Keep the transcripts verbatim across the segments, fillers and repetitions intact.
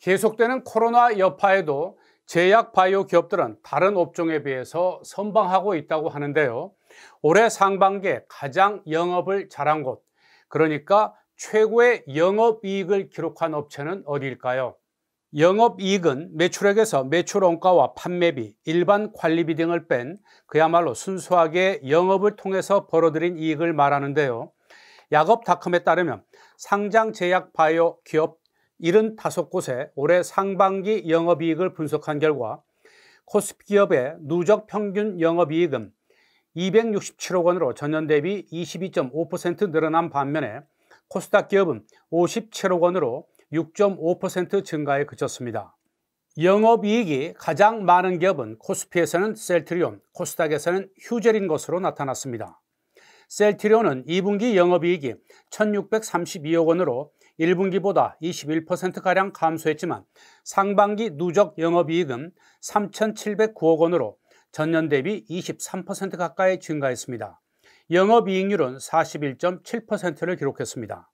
계속되는 코로나 여파에도 제약 바이오 기업들은 다른 업종에 비해서 선방하고 있다고 하는데요. 올해 상반기에 가장 영업을 잘한 곳, 그러니까 최고의 영업이익을 기록한 업체는 어디일까요? 영업이익은 매출액에서 매출 원가와 판매비, 일반 관리비 등을 뺀 그야말로 순수하게 영업을 통해서 벌어들인 이익을 말하는데요. 약업닷컴에 따르면 상장 제약 바이오 기업 칠십오 곳의 올해 상반기 영업이익을 분석한 결과 코스피 기업의 누적 평균 영업이익은 이백육십칠억 원으로 전년 대비 이십이 점 오 퍼센트 늘어난 반면에 코스닥 기업은 오십칠억 원으로 육 점 오 퍼센트 증가에 그쳤습니다. 영업이익이 가장 많은 기업은 코스피에서는 셀트리온, 코스닥에서는 휴젤인 것으로 나타났습니다. 셀트리온은 이 분기 영업이익이 천육백삼십이억 원으로 일 분기보다 이십일 퍼센트가량 감소했지만 상반기 누적 영업이익은 삼천칠백구억 원으로 전년 대비 이십삼 퍼센트 가까이 증가했습니다. 영업이익률은 사십일 점 칠 퍼센트를 기록했습니다.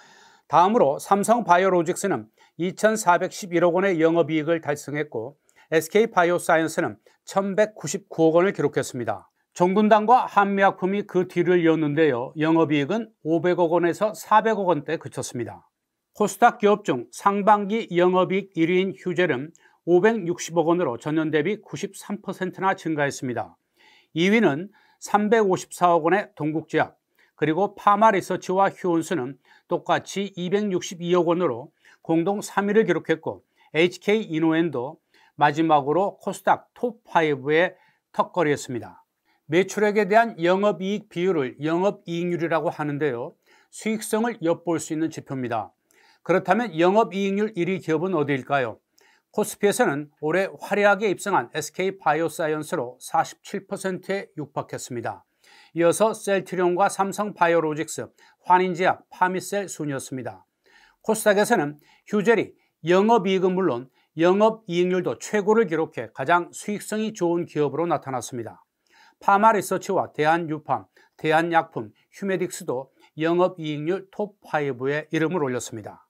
다음으로 삼성바이오로직스는 이천사백십일억 원의 영업이익을 달성했고 에스케이바이오사이언스는 천백구십구억 원을 기록했습니다. 종근당과 한미약품이 그 뒤를 이었는데요. 영업이익은 오백억 원에서 사백억 원대에 그쳤습니다. 코스닥 기업 중 상반기 영업이익 일 위인 휴젤은 오백육십억 원으로 전년 대비 구십삼 퍼센트나 증가했습니다. 이 위는 삼백오십사억 원의 동국제약, 그리고 파마리서치와 휴온스는 똑같이 이백육십이억 원으로 공동 삼 위를 기록했고 에이치케이이노엔도 마지막으로 코스닥 톱 파이브에 턱걸이했습니다. 매출액에 대한 영업이익 비율을 영업이익률이라고 하는데요. 수익성을 엿볼 수 있는 지표입니다. 그렇다면 영업이익률 일 위 기업은 어디일까요? 코스피에서는 올해 화려하게 입성한 에스케이바이오사이언스로 사십칠 퍼센트에 육박했습니다. 이어서 셀트리온과 삼성바이오로직스, 환인제약, 파미셀 순이었습니다. 코스닥에서는 휴젤이 영업이익은 물론 영업이익률도 최고를 기록해 가장 수익성이 좋은 기업으로 나타났습니다. 파마리서치와 대한유팜, 대한약품, 휴메딕스도 영업이익률 톱 파이브에 이름을 올렸습니다.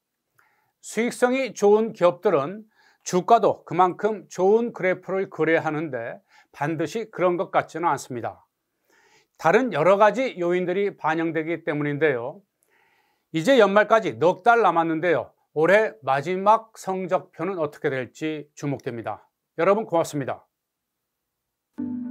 수익성이 좋은 기업들은 주가도 그만큼 좋은 그래프를 그려야 하는데 반드시 그런 것 같지는 않습니다. 다른 여러 가지 요인들이 반영되기 때문인데요. 이제 연말까지 넉 달 남았는데요. 올해 마지막 성적표는 어떻게 될지 주목됩니다. 여러분 고맙습니다.